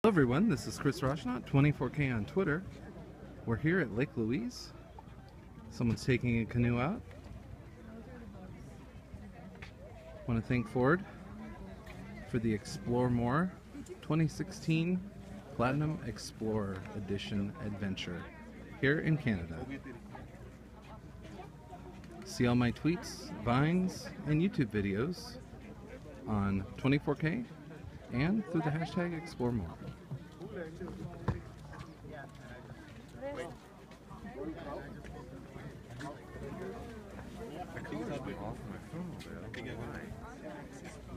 Hello everyone, this is Chris Rajnaut, 24K on Twitter. We're here at Lake Louise. Someone's taking a canoe out. Want to thank Ford for the Explore More 2016 Platinum Explorer Edition Adventure here in Canada. See all my tweets, vines, and YouTube videos on 24K and through the hashtag Explore More. I think it's off my phone, but I don't know why.